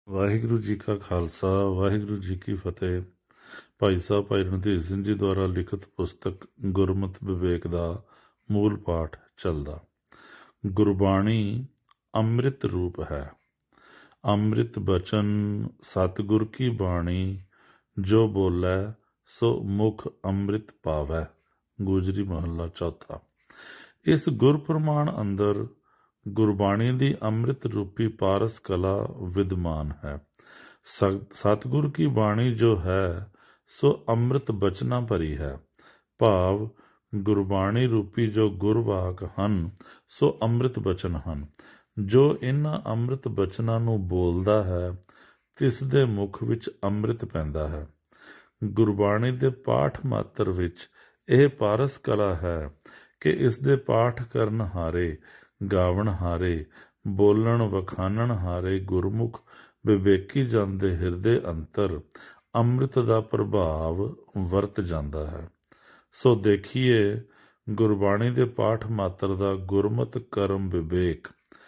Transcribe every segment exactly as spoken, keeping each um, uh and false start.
ਵਾਹਿਗੁਰੂ ਜੀ ਕਾ ਖਾਲਸਾ ਵਾਹਿਗੁਰੂ ਜੀ ਕੀ ਫਤਿਹ। ਭਾਈ ਸਾਹਿਬ ਭਾਈ ਰਣਧੀਰ ਸਿੰਘ ਜੀ ਦੁਆਰਾ ਲਿਖਤ ਪੁਸਤਕ ਗੁਰਮਤਿ ਵਿਵੇਕ ਦਾ ਮੂਲ ਪਾਠ ਚੱਲਦਾ। ਗੁਰਬਾਣੀ ਅੰਮ੍ਰਿਤ ਰੂਪ ਹੈ। ਅੰਮ੍ਰਿਤ ਬਚਨ ਸਤਿਗੁਰ ਕੀ ਬਾਣੀ, ਜੋ ਬੋਲੇ ਸੋ ਮੁਖ ਅੰਮ੍ਰਿਤ ਪਾਵੈ। ਗੁਜਰੀ ਮਹੱਲਾ ਚੌਥਾ। ਇਸ ਗੁਰਪ੍ਰਮਾਣ ਅੰਦਰ ਗੁਰਬਾਣੀ ਦੀ ਅੰਮ੍ਰਿਤ ਰੂਪੀ ਪਾਰਸ ਕਲਾ ਵਿਦਮਾਨ ਹੈ। ਸਤਿਗੁਰ ਕੀ ਬਾਣੀ ਜੋ ਹੈ ਸੋ ਅੰਮ੍ਰਿਤ ਬਚਨਾਂ ਭਰੀ ਹੈ। ਭਾਵ ਗੁਰਬਾਣੀ ਰੂਪੀ ਜੋ ਗੁਰਵਾਕ ਹਨ ਸੋ ਅੰਮ੍ਰਿਤ ਬਚਨ ਹਨ। ਜੋ ਇਹਨਾਂ ਅੰਮ੍ਰਿਤ ਬਚਨਾਂ ਨੂੰ ਬੋਲਦਾ ਹੈ ਤਿਸ ਦੇ ਮੁਖ ਵਿੱਚ ਅੰਮ੍ਰਿਤ ਪੈਂਦਾ ਹੈ। ਗੁਰਬਾਣੀ ਦੇ ਪਾਠ ਮਾਤਰ ਵਿੱਚ ਇਹ ਪਾਰਸ ਕਲਾ ਹੈ ਕਿ ਇਸ ਦੇ ਪਾਠ ਕਰਨ ਹਾਰੇ, ਗਾਵਣ ਹਾਰੇ, ਬੋਲਣ ਵਖਾਨਣ ਹਾਰੇ ਗੁਰਮੁਖ ਵਿਵੇਕੀ ਜਨ ਦੇ ਹਿਰਦੇ ਅੰਤਰ ਅੰਮ੍ਰਿਤ ਦਾ ਪ੍ਰਭਾਵ ਵਰਤ ਜਾਂਦਾ ਹੈ। ਸੋ ਦੇਖੀਏ ਗੁਰਬਾਣੀ ਦੇ ਪਾਠ ਮਾਤਰ ਦਾ ਗੁਰਮਤ ਕਰਮ ਵਿਵੇਕ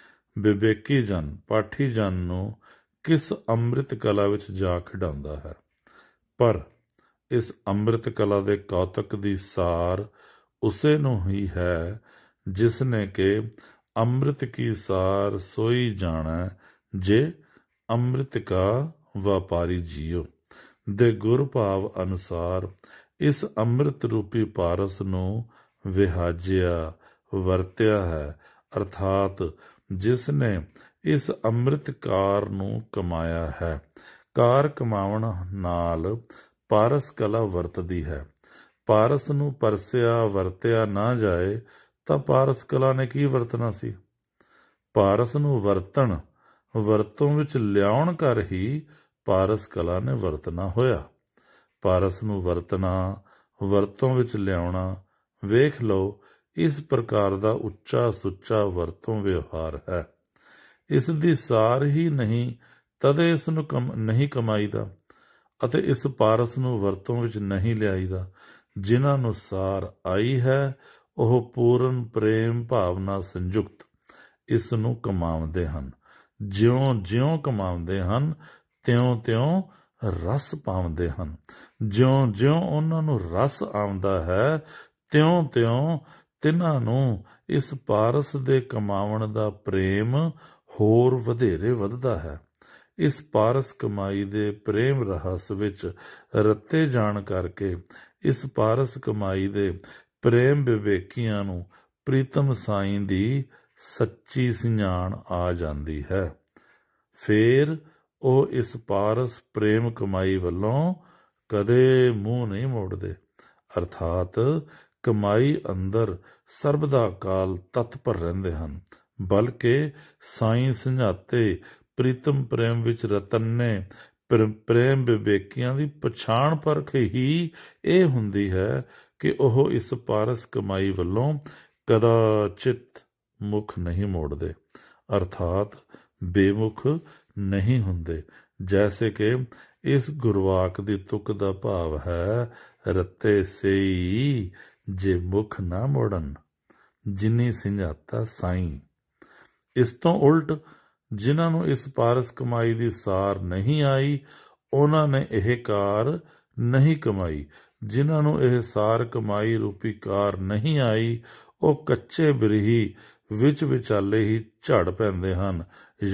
ਵਿਵੇਕੀ ਜਨ ਪਾਠੀ ਜਨ ਨੂੰ ਕਿਸ ਅੰਮ੍ਰਿਤ ਕਲਾ ਵਿੱਚ ਜਾ ਖਿਡਾਉਂਦਾ ਹੈ। ਪਰ ਇਸ ਅੰਮ੍ਰਿਤ ਕਲਾ ਦੇ ਕੌਤਕ ਦੀ ਸਾਰ ਉਸੇ ਨੂੰ ਹੀ ਹੈ ਜਿਸ ਨੇ ਕਿ ਅੰਮ੍ਰਿਤ ਕੀ ਸਾਰ ਸੋਈ ਜਾਣੈ, ਜੇ ਅੰਮ੍ਰਿਤ ਕਾ ਵਪਾਰੀ ਜੀਓ ਦੇ ਗੁਰ ਭਾਵ ਅਨੁਸਾਰ ਇਸ ਅੰਮ੍ਰਿਤ ਰੂਪੀ ਪਾਰਸ ਨੂੰ ਵਿਹਾਜਿਆ ਵਰਤਿਆ ਹੈ। ਅਰਥਾਤ ਜਿਸ ਨੇ ਇਸ ਅੰਮ੍ਰਿਤ ਕਾਰ ਨੂੰ ਕਮਾਇਆ ਹੈ। ਕਾਰ ਕਮਾਉਣ ਨਾਲ ਪਾਰਸ ਕਲਾ ਵਰਤਦੀ ਹੈ। ਪਾਰਸ ਨੂੰ ਪਰਸਿਆ ਵਰਤਿਆ ਨਾ ਜਾਏ ਤਾਂ ਪਾਰਸ ਕਲਾ ਨੇ ਕੀ ਵਰਤਣਾ ਸੀ। ਪਾਰਸ ਨੂੰ ਵਰਤਣ ਵਰਤੋਂ ਵਿੱਚ ਲਿਆਉਣ ਕਰ ਹੀ ਪਾਰਸ ਕਲਾ ਨੇ ਵਰਤਣਾ ਹੋਇਆ। ਪਾਰਸ ਨੂੰ ਵਰਤਣਾ ਵਰਤੋਂ ਵਿੱਚ ਲਿਆਉਣਾ ਵੇਖ ਲਓ ਇਸ ਪ੍ਰਕਾਰ ਦਾ ਉੱਚਾ ਸੁੱਚਾ ਵਰਤੋਂ ਵਿਵਹਾਰ ਹੈ। ਇਸ ਦੀ ਸਾਰ ਹੀ ਨਹੀਂ ਤਦੇ ਇਸ ਨੂੰ ਕਮ ਨਹੀਂ ਕਮਾਈਦਾ ਅਤੇ ਇਸ ਪਾਰਸ ਨੂੰ ਵਰਤੋਂ ਵਿੱਚ ਨਹੀਂ ਲਿਆਈਦਾ। ਜਿਨ੍ਹਾਂ ਨੂੰ ਸਾਰ ਆਈ ਹੈ ਉਹ ਪੂਰਨ ਪ੍ਰੇਮ ਭਾਵਨਾ ਸੰਯੁਕਤ ਇਸ ਨੂੰ ਕਮਾਉਂਦੇ ਹਨ। ਜਿਉਂ ਜਿਉਂ ਕਮਾਉਂਦੇ ਹਨ ਤਿਉਂ ਤਿਉਂ ਰਸ ਪਾਉਂਦੇ ਹਨ। ਜਿਉਂ ਜਿਉਂ ਉਹਨਾਂ ਨੂੰ ਰਸ ਆਉਂਦਾ ਹੈ ਤਿਉਂ ਤਿਉਂ ਤਿਨਾਂ ਨੂੰ ਇਸ ਪਾਰਸ ਦੇ ਕਮਾਉਣ ਦਾ ਪ੍ਰੇਮ ਹੋਰ ਵਧੇਰੇ ਵੱਧਦਾ ਹੈ। ਇਸ ਪਾਰਸ ਕਮਾਈ ਦੇ ਪ੍ਰੇਮ ਰਹੱਸ ਵਿੱਚ ਰੱਤੇ ਜਾਣ ਕਰਕੇ ਇਸ ਪਾਰਸ ਕਮਾਈ ਦੇ ਪ੍ਰੇਮ ਵਿਵੇਕੀਆਂ ਨੂੰ ਪ੍ਰੀਤਮ ਸਾਈਂ ਦੀ ਸੱਚੀ ਸਿਆਣ ਆ ਜਾਂਦੀ ਹੈ। ਫੇਰ ਉਹ ਇਸ ਪਾਰਸ ਪ੍ਰੇਮ ਕਮਾਈ ਵੱਲੋਂ ਕਦੇ ਮੂੰਹ ਨਹੀਂ ਮੋੜਦੇ। ਅਰਥਾਤ ਕਮਾਈ ਅੰਦਰ ਸਰਬਦਾ ਕਾਲ ਤਤਪਰ ਰਹਿੰਦੇ ਹਨ। ਬਲਕਿ ਸਾਈਂ ਸਮਝਾਤੇ ਪ੍ਰੀਤਮ ਪ੍ਰੇਮ ਵਿੱਚ ਰਤਨੇ ਪ੍ਰੇਮ ਵਿਵੇਕੀਆਂ ਦੀ ਪਛਾਣ ਪਰਖ ਹੀ ਇਹ ਹੁੰਦੀ ਹੈ ਕਿ ਉਹ ਇਸ ਪਾਰਸ ਕਮਾਈ ਵੱਲੋਂ ਕਦਾਚਿਤ ਮੁਖ ਨਹੀਂ ਮੋੜਦੇ। ਅਰਥਾਤ ਬੇਮੁਖ ਨਹੀਂ ਹੁੰਦੇ। ਜੈਸੇ ਕਿ ਇਸ ਗੁਰਵਾਕ ਦੀ ਤੁਕ ਦਾ ਭਾਵ ਹੈ, ਰਤੇ ਸਈ ਜੇ ਮੁਖ ਨਾ ਮੋੜਨ ਜਿਨੀ ਸਿੰਝਾਤਾ ਸਾਈਂ। ਇਸ ਤੋਂ ਉਲਟ ਜਿਨ੍ਹਾਂ ਨੂੰ ਇਸ ਪਾਰਸ ਕਮਾਈ ਦੀ ਸਾਰ ਨਹੀਂ ਆਈ ਉਹਨਾਂ ਨੇ ਇਹ ਕਾਰ ਨਹੀਂ ਕਮਾਈ। ਜਿਨ੍ਹਾਂ ਨੂੰ ਇਹ ਸਾਰ ਕਮਾਈ ਰੂਪੀ ਕਾਰ ਨਹੀਂ ਆਈ ਉਹ ਕੱਚੇ ਬਿਰਹੀ ਵਿੱਚ ਵਿਚਾਲੇ ਹੀ ਝੜ ਪੈਂਦੇ ਹਨ।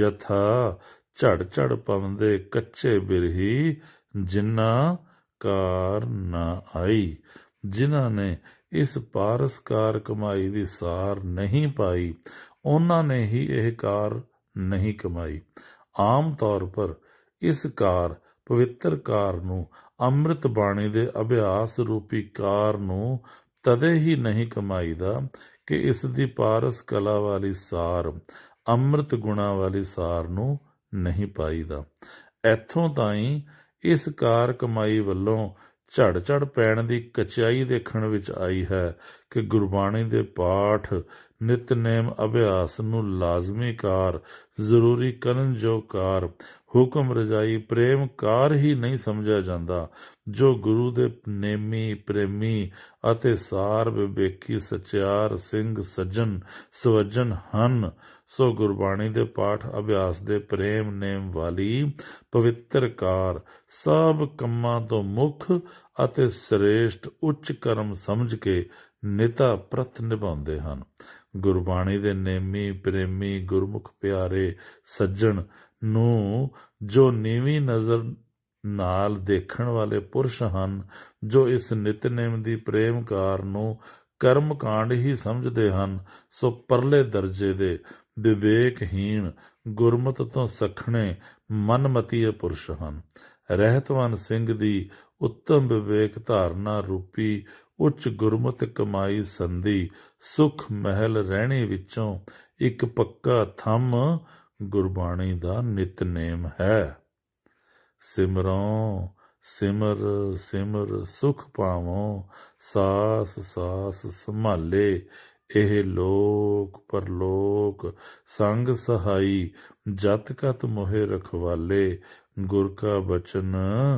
ਯਥਾ ਝੜ ਝੜ ਪਵੰਦੇ ਕੱਚੇ ਬਿਰਹੀ ਜਿਨ੍ਹਾਂ ਕਾਰ ਨਾ ਆਈ। ਜਿਨ੍ਹਾਂ ਨੇ ਇਸ ਪਾਰਸ ਕਾਰ ਕਮਾਈ ਦੀ ਸਾਰ ਨਹੀਂ ਪਾਈ ਉਹਨਾਂ ਨੇ ਹੀ ਇਹ ਕਾਰ ਨਹੀਂ ਕਮਾਈ। ਆਮ ਤੌਰ ਪਰ ਇਸ ਕਾਰ ਪਵਿੱਤਰ ਕਾਰ ਨੂੰ ਅੰਮ੍ਰਿਤ ਬਾਣੀ ਦੇ ਅਭਿਆਸ ਰੂਪੀ ਕਾਰ ਨੂੰ ਤਦੇ ਹੀ ਨਹੀਂ ਕਮਾਈਦਾ ਕਿ ਇਸ ਦੀ ਪਾਰਸ ਕਲਾ ਵਾਲੀ ਸਾਰ ਅੰਮ੍ਰਿਤ ਗੁਣਾ ਵਾਲੀ ਸਾਰ ਨੂੰ ਨਹੀਂ ਪਾਈਦਾ। ਇੱਥੋਂ ਤਾਈਂ ਇਸ ਕਾਰ ਕਮਾਈ ਵੱਲੋਂ ਝੜ ਝੜ ਪੈਣ ਦੀ ਕਚਾਈ ਦੇਖਣ ਵਿੱਚ ਆਈ ਹੈ ਕਿ ਗੁਰਬਾਣੀ ਦੇ ਪਾਠ ਨਿਤਨੇਮ ਅਭਿਆਸ ਨੂੰ ਲਾਜ਼ਮੀ ਕਾਰ, ਜ਼ਰੂਰੀ ਕਰਨ ਜੋ ਕਾਰ, ਹੁਕਮ ਰਜਾਈ ਪ੍ਰੇਮ ਕਾਰ ਹੀ ਨਹੀਂ ਸਮਝਿਆ ਜਾਂਦਾ। ਜੋ ਗੁਰੂ ਦੇ ਨੇਮੀ ਪ੍ਰੇਮੀ ਅਤੇ ਸਾਰ ਵਿਵੇਕੀ ਸਚਿਆਰ ਸਿੰਘ ਸੱਜਣ ਸਵੱਜਣ ਹਨ ਸੋ ਗੁਰਬਾਣੀ ਦੇ ਪਾਠ ਅਭਿਆਸ ਦੇ ਪ੍ਰੇਮ ਨੇਮ ਵਾਲੀ ਪਵਿੱਤਰ ਕਾਰ ਸਭ ਕੰਮਾਂ ਤੋਂ ਮੁੱਖ ਅਤੇ ਸ੍ਰੇਸ਼ਟ ਉੱਚ ਕਰਮ ਸਮਝ ਕੇ ਨਿਤਾ ਪ੍ਰਤ ਨਿਭਾਉਂਦੇ ਹਨ। ਗੁਰਬਾਣੀ ਦੇ ਨੇਮੀ ਪ੍ਰੇਮੀ ਗੁਰਮੁਖ ਪਿਆਰੇ ਸੱਜਣ ਨੂੰ ਜੋ ਨੀਵੀਂ ਨਜ਼ਰ ਨਾਲ ਦੇਖਣ ਵਾਲੇ ਪੁਰਸ਼ ਹਨ, ਜੋ ਇਸ ਨਿਤਨੇਮ ਦੀ ਪ੍ਰੇਮ ਕਾਰ ਨੂੰ ਕਰਮ ਕਾਂਡ ਹੀ ਸਮਝਦੇ ਹਨ, ਸੋ ਪਰਲੇ ਦਰਜੇ ਦੇ ਵਿਵੇਕਹੀਣ ਗੁਰਮਤਿ ਤੋਂ ਸਖਣੇ ਮਨਮਤੀਏ ਪੁਰਸ਼ ਹਨ। ਰਹਿਤਵਾਨ ਸਿੰਘ ਦੀ ਉੱਤਮ ਵਿਵੇਕ ਧਾਰਨਾ ਰੂਪੀ ਉੱਚ ਗੁਰਮਤਿ ਕਮਾਈ ਸੰਧੀ ਸੁਖ ਮਹਿਲ ਰਹਿਣੇ ਵਿੱਚੋਂ ਇੱਕ ਪੱਕਾ ਥੰਮ ਗੁਰਬਾਣੀ ਦਾ ਨਿਤਨੇਮ ਹੈ। ਸਿਮਰੋਂ ਸਿਮਰ ਸਿਮਰ ਸੁਖ ਪਾਵੋਂ, ਸਾਸ ਸਾਸ ਸੰਭਾਲੇ ਇਹ ਲੋਕ ਪਰਲੋਕ, ਸੰਗ ਸਹਾਈ ਜਤ ਕਤ ਮੋਹਿ ਰਖਵਾਲੇ, ਗੁਰ ਕਾ ਬਚਨ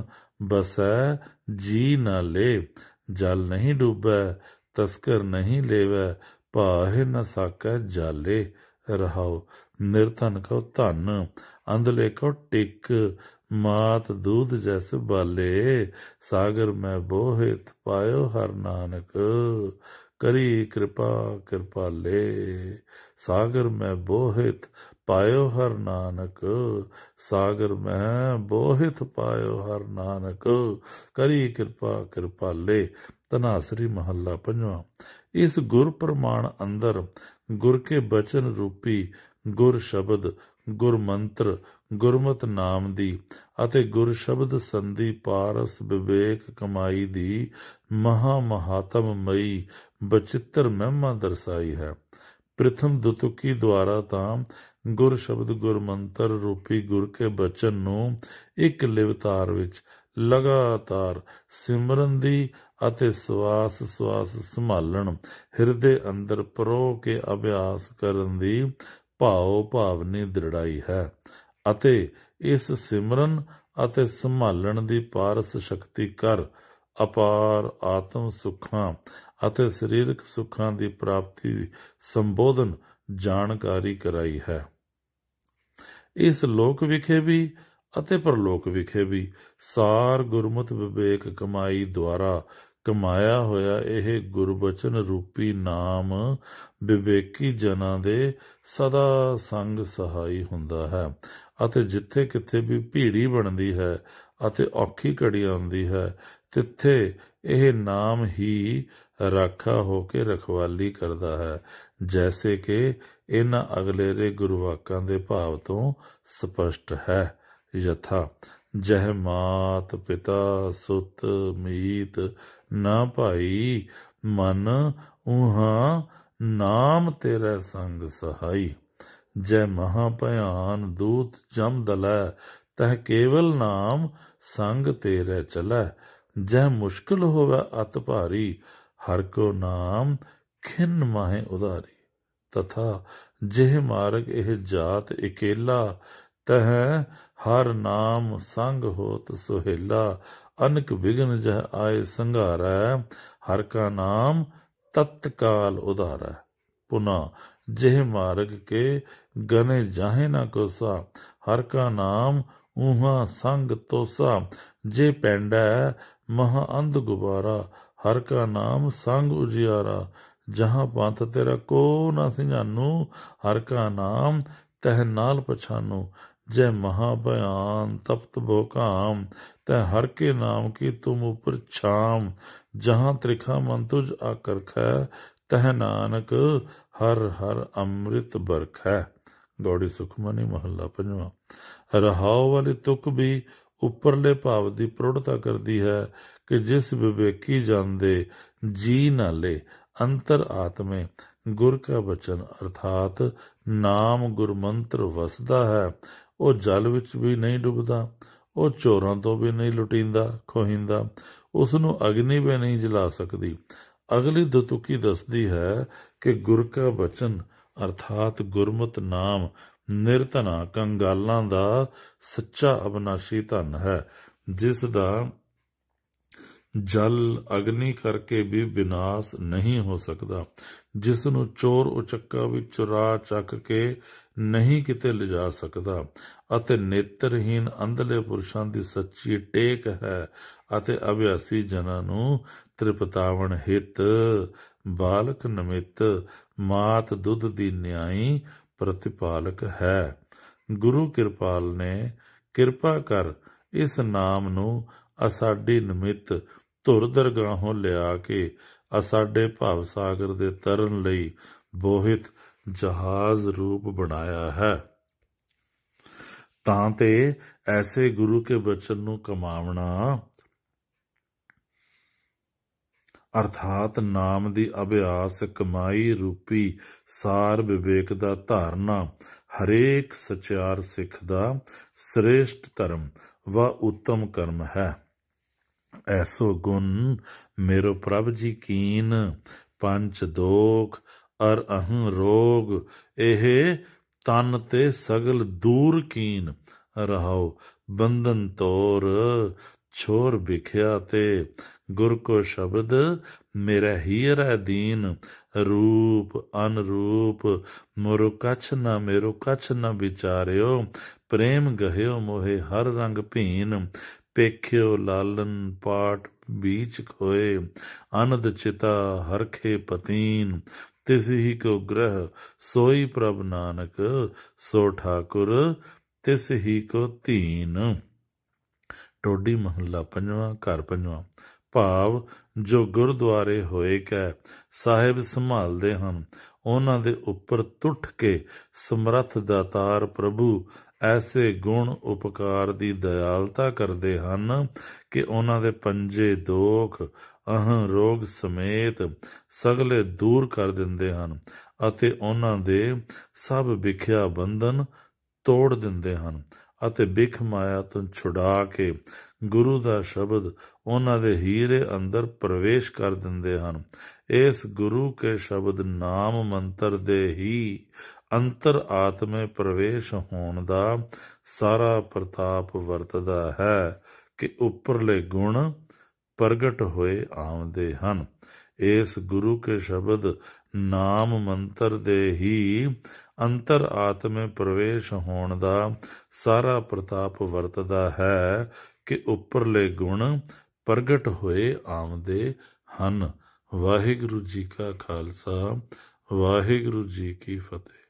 ਬਸੈ ਜੀ ਨਾਲੇ, ਜਲ ਨਹੀਂ ਡੂਬੈ ਤਸਕਰ ਨਹੀਂ ਲੇਵੈ, ਭਾਹਿ ਨ ਸਾਕੈ ਜਾਲੇ। ਰਹਾਉ ਨਿਰਧਨ ਕਉ ਧਨ, ਅੰਧਲੇ ਕਉ ਟਿਕ, ਮਾਤ ਦੂਧ ਜੈਸ ਬਾਲੇ, ਸਾਗਰ ਮੈਂ ਬੋਹਿਤ ਪਾਇਓ ਹਰ ਨਾਨਕ, ਕਰੀ ਕਿਰਪਾ ਕਿਰਪਾਲੇ। ਸਾਗਰ ਮੈਂ ਬੋਹਿਤ ਪਾਇਓ ਹਰ ਨਾਨਕ, ਸਾਗਰ ਮੈਂ ਬੋਹਿਤ ਪਾਇਓ ਹਰ ਨਾਨਕ, ਕਰੀ ਕਿਰਪਾ ਕਿਰਪਾਲੇ। ਧਨਾਸਰੀ ਮਹੱਲਾ ਪੰਜਵਾਂ। ਇਸ ਗੁਰ ਪ੍ਰਮਾਣ ਅੰਦਰ ਗੁਰ ਕੇ ਬਚਨ ਰੂਪੀ ਗੁਰ ਸ਼ਬਦ, ਗੁਰ ਮੰਤਰ, ਗੁਰਮਤਿ ਨਾਮ ਦੀ ਅਤੇ ਗੁਰ ਸ਼ਬਦ ਸੰਧੀ ਪਾਰਸ ਵਿਵੇਕ ਕਮਾਈ ਦੀ ਮਹਾ ਮਹਾਤਮ ਮਈ ਬਚਿੱਤਰ ਮਹਿਮਾ ਦਰਸਾਈ ਹੈ। ਪ੍ਰਥਮ ਦੁਤੁਕੀ ਦੁਆਰਾ ਤਾਂ ਗੁਰ ਸ਼ਬਦ ਗੁਰ ਮੰਤਰ ਰੂਪੀ ਗੁਰ ਕੇ ਬਚਨ ਨੂੰ ਇੱਕ ਲਿਵਤਾਰ ਵਿੱਚ ਲਗਾਤਾਰ ਸਿਮਰਨ ਦੀ ਅਤੇ ਸਵਾਸ ਸਵਾਸ ਸੰਭਾਲਣ, ਹਿਰਦੇ ਅੰਦਰ ਪਰੋ ਕੇ ਅਭਿਆਸ ਕਰਨ ਦੀ ਭਾਵ ਭਾਵਨੀ ਦ੍ਰਿੜਾਈ ਹੈ ਅਤੇ ਇਸ ਸਿਮਰਨ ਅਤੇ ਸੰਭਾਲਣ ਦੀ ਪਾਰਸ ਸ਼ਕਤੀ ਕਰ ਅਪਾਰ ਆਤਮ ਸੁੱਖਾਂ ਅਤੇ ਸਰੀਰਕ ਸੁੱਖਾਂ ਦੀ ਪ੍ਰਾਪਤੀ ਸੰਬੋਧਨ ਜਾਣਕਾਰੀ ਕਰਾਈ ਹੈ। ਇਸ ਲੋਕ ਵਿਖੇ ਵੀ ਅਤੇ ਪਰਲੋਕ ਵਿਖੇ ਵੀ ਸਾਰ ਗੁਰਮਤਿ ਵਿਵੇਕ ਕਮਾਈ ਦੁਆਰਾ ਕਮਾਇਆ ਹੋਇਆ ਇਹ ਗੁਰਬਚਨ ਰੂਪੀ ਨਾਮ ਵਿਵੇਕੀ ਜਨਾਂ ਦੇ ਸਦਾ ਸੰਗ ਸਹਾਈ ਹੁੰਦਾ ਹੈ ਅਤੇ ਜਿੱਥੇ ਕਿਤੇ ਵੀ ਭੀੜੀ ਬਣਦੀ ਹੈ ਅਤੇ ਔਖੀ ਘੜੀ ਆਉਂਦੀ ਹੈ, ਤਿੱਥੇ ਇਹ ਨਾਮ ਹੀ ਰਾਖਾ ਹੋ ਕੇ ਰਖਵਾਲੀ ਕਰਦਾ ਹੈ, ਜੈਸੇ ਕਿ ਇਹਨਾਂ ਅਗਲੇਰੇ ਗੁਰਵਾਕਾਂ ਦੇ ਭਾਵ ਤੋਂ ਸਪਸ਼ਟ ਹੈ। ਯਥਾ ਜਹ ਮਾਤ ਪਿਤਾ ਸੁਤ ਮੀਤ ਨਾ ਭਾਈ, ਮਨ ਉਹਾਂ ਨਾਮ ਤੇਰਾ ਸੰਗ ਸਹਾਈ। ਜੈ ਮਹਾ ਭਿਆਨ ਦੂਤ ਜਮ ਦਲੈ, ਤਹ ਕੇਵਲ ਨਾਮ ਸੰਗ ਤੇਰੇ ਚਲੈ। ਜੈ ਮੁਸ਼ਕਿਲ ਹੋਵੇ ਅਤ ਭਾਰੀ, ਹਰ ਕੋ ਨਾਮ ਖਿਨ ਮਾਹੇ ਉਧਾਰੀ। ਤਥਾ ਜਿਹ ਮਾਰਗ ਇਹ ਜਾਤ ਇਕੇਲਾ, ਤਹ ਹਰ ਨਾਮ ਸੰਗ ਹੋਤ ਸੁਹੇਲਾ। ਅਨਕ ਵਿਘਨ ਜਹ ਆਏ ਸੰਘਾਰੈ, ਹਰ ਕਾ ਨਾਮ ਤਤਕਾਲ ਉਧਾਰੈ। ਪੁਨਾ ਜਿਹ ਮਾਰਗ ਕੇ ਗਨੇ ਜਾਹੇ ਨਾ ਕੋਸਾ, ਹਰ ਕਾ ਨਾਮ ਊਹਾਂ ਸੰਗ ਤੋਸਾ। ਜੇ ਪੈਂਡੈ ਮਹਾ ਅੰਧ ਗੁਬਾਰਾ, ਹਰ ਕਾ ਨਾਮ ਸੰਗ ਉਜਿਆਰਾ। ਜਹਾਂ ਪੰਥ ਤੇਰਾ ਕੋ ਨਾ ਸਿੰਝਾਨੂ, ਹਰ ਕਾ ਨਾਮ ਤਹ ਨਾਲ ਪਛਾਨੂ। ਜੈ ਮਹਾ ਭਿਆਨ ਤਪਤ ਭੋਕਾਮ, ਤੈ ਹਰ ਕੇ ਨਾਮ ਕੀ ਤੁਮ ਉਪਰ ਛਾਮ। ਜਹਾਂ ਤ੍ਰਿਖਾ ਮਨ ਤੁਝ ਆਕਰਖੈ, ਤਹ ਨਾਨਕ ਹਰ ਹਰ ਅੰਮ੍ਰਿਤ ਬਰਖੈ। ਗੌੜੀ ਸੁਖਮਨੀ ਮਹੱਲਾ ਪੰਜਵਾਂ। ਰਹਾਉ ਵਾਲੀ ਤੁਕ ਵੀ ਉੱਪਰਲੇ ਭਾਵ ਦੀ ਪ੍ਰੋੜਤਾ ਕਰਦੀ ਹੈ ਕਿ ਜਿਸ ਵਿਵੇਕੀ ਜਨ ਦੇ ਜੀ ਨਾਲੇ ਅੰਤਰ ਆਤਮੇ ਗੁਰ ਕਾ ਬਚਨ ਅਰਥਾਤ ਨਾਮ ਗੁਰਮੰਤਰ ਵਸਦਾ ਹੈ, ਉਹ ਜਲ ਵਿੱਚ ਵੀ ਨਹੀਂ ਡੁੱਬਦਾ, ਉਹ ਚੋਰਾਂ ਤੋਂ ਵੀ ਨਹੀਂ ਲੁਟੀਂਦਾ ਖੋਹਿੰਦਾ, ਉਸ ਨੂੰ ਅਗਨੀ ਵੀ ਨਹੀਂ ਜਲਾ ਸਕਦੀ। ਅਗਲੀ ਦੁਤੁਕੀ ਦੱਸਦੀ ਹੈ ਕਿ ਗੁਰ ਕਾ ਬਚਨ ਅਰਥਾਤ ਗੁਰਮਤਿ ਨਾਮ ਨਿਰਧਨਾ ਕੰਗਾਲਾਂ ਦਾ ਸੱਚਾ ਅਬਨਾਸ਼ੀ ਧਨ ਹੈ, ਜਿਸ ਦਾ ਜਲ ਅਗਨੀ ਕਰਕੇ ਵੀ ਵਿਨਾਸ਼ ਨਹੀਂ ਹੋ ਸਕਦਾ। ਜਿਸ ਨੂੰ ਚੋਰ ਉਚੱਕਾ ਵੀ ਚੁਰਾ ਚੱਕ ਕੇ ਨਹੀਂ ਕਿਤੇ ਲਿਜਾ ਸਕਦਾ, ਅਤੇ ਨੇਤਰਹੀਨ ਅੰਧਲੇ ਪੁਰਸ਼ਾਂ ਦੀ ਸੱਚੀ ਟੇਕ ਹੈ, ਅਤੇ ਅਭਿਆਸੀ ਜਨਾਂ ਨੂੰ ਤ੍ਰਿਪਤਾਵਨ ਹਿਤ ਬਾਲਕ ਨਮਿਤ ਮਾਤ ਦੁੱਧ ਦੀ ਨਿਆਈ ਪ੍ਰਤਿਪਾਲਕ ਹੈ। ਗੁਰੂ ਕਿਰਪਾਲ ਨੇ ਕਿਰਪਾ ਕਰ ਇਸ ਨਾਮ ਨੂੰ ਅਸਾਡੀ ਨਿਮਿਤ ਧੁਰ ਦਰਗਾਹੋਂ ਲਿਆ ਕੇ ਅਸਾਡੇ ਭਵ ਸਾਗਰ ਦੇ ਤਰਨ ਲਈ ਬੋਹਿਤ ਜਹਾਜ਼ ਰੂਪ ਬਣਾਇਆ ਹੈ। ਤਾਂ ਤੇ ਐਸੇ ਗੁਰੂ ਕੇ ਬਚਨ ਨੂੰ ਕਮਾਵਣਾ ਅਰਥਾਤ ਨਾਮ ਦੀ ਅਭਿਆਸ ਕਮਾਈ ਰੂਪੀ ਸਾਰ ਵਿਵੇਕ ਦਾ ਧਾਰਨਾ ਹਰੇਕ ਸਚਿਆਰ ਸਿੱਖ ਦਾ ਸ੍ਰੇਸ਼ਟ ਧਰਮ व ਉੱਤਮ ਕਰਮ ਹੈ। ਐਸੋ ਗੁਣ ਮੇਰੋ ਪ੍ਰਭ ਜੀ ਕੀਨ, ਪੰਚ ਦੋਖ ਅਰ ਅਹੰ ਰੋਗ, ਇਹ ਤਨ ਤੇ ਸਗਲ ਦੂਰ ਕੀਨ, ਰਹਾਉ ਬੰਧਨ ਤੋਰ ਛੋਰ ਵਿਖਿਆ ਤੇ, ਗੁਰ ਕੋ ਸ਼ਬਦ ਮੇਰਾ ਹੀਰਾ ਦੀਨ, ਰੂਪ ਅਨਰੂਪ ਮੋਰੋ ਕਛ ਨਾ ਮੇਰੋ ਕਛ ਨਾ ਵਿਚਾਰਿਓ, ਪ੍ਰੇਮ ਗਹਿਓ ਮੋਹੇ ਹਰ ਰੰਗ ਭੀਨ, ਪੇਖਿਓ ਲਾਲਨ ਪਾਟ ਬੀਚ ਖੋਏ, ਅਨੰਦ ਚਿਤਾ ਹਰਖੇ ਪਤੀਨ, ਤਿਸ ਹੀ ਕੋ ਗ੍ਰਹ ਸੋਈ ਪ੍ਰਭ ਨਾਨਕ, ਸੋ ਠਾਕੁਰ ਤਿਸ ਹੀ ਕੋ ਧੀਨ। ਟੋਡੀ ਮਹੱਲਾ ਪੰਜਵਾਂ। ਘਰ ਪੰਜਵਾਂ। ਭਾਵ ਜੋ ਗੁਰਦੁਆਰੇ ਹੋਏ ਕੈ ਸਾਹਿਬ ਸੰਭਾਲਦੇ ਹਨ, ਉਹਨਾਂ ਦੇ ਉੱਪਰ ਤੁੱਠ ਕੇ ਸਮਰੱਥ ਦਾਤਾਰ ਪ੍ਰਭੂ ਐਸੇ ਗੁਣ ਉਪਕਾਰ ਦੀ ਦਇਆਲਤਾ ਕਰਦੇ ਹਨ ਕਿ ਉਹਨਾਂ ਦੇ ਪੰਜੇ ਦੋਖ ਅਹੰ ਰੋਗ ਸਮੇਤ ਸਗਲੇ ਦੂਰ ਕਰ ਦਿੰਦੇ ਹਨ, ਅਤੇ ਉਹਨਾਂ ਦੇ ਸਭ ਵਿਖਿਆ ਬੰਧਨ ਤੋੜ ਦਿੰਦੇ ਹਨ, ਅਤੇ ਬਿਖ ਮਾਇਆ ਤੋਂ ਛੁਡਾ ਕੇ ਗੁਰੂ ਦਾ ਸ਼ਬਦ ਉਹਨਾਂ ਦੇ ਹੀਰੇ ਅੰਦਰ ਪ੍ਰਵੇਸ਼ ਕਰ ਦਿੰਦੇ ਹਨ। ਇਸ ਗੁਰੂ ਕੇ ਸ਼ਬਦ ਨਾਮ ਮੰਤਰ ਦੇ ਹੀ ਅੰਤਰ ਆਤਮੇ ਪ੍ਰਵੇਸ਼ ਹੋਣ ਦਾ ਸਾਰਾ ਪ੍ਰਤਾਪ ਵਰਤਦਾ ਹੈ ਕਿ ਉੱਪਰਲੇ ਗੁਣ ਪ੍ਰਗਟ ਹੋਏ ਆਉਂਦੇ ਹਨ। ਇਸ ਗੁਰੂ ਕੇ ਸ਼ਬਦ ਨਾਮ ਮੰਤਰ ਦੇ ਹੀ ਅੰਤਰ ਆਤਮੇ ਪ੍ਰਵੇਸ਼ ਹੋਣ ਦਾ ਸਾਰਾ ਪ੍ਰਤਾਪ ਵਰਤਦਾ ਹੈ ਕਿ ਉੱਪਰਲੇ ਗੁਣ ਪ੍ਰਗਟ ਹੋਏ ਆਉਂਦੇ ਹਨ। ਵਾਹਿਗੁਰੂ ਜੀ ਕਾ ਖਾਲਸਾ, ਵਾਹਿਗੁਰੂ ਜੀ ਕੀ ਫਤਿਹ।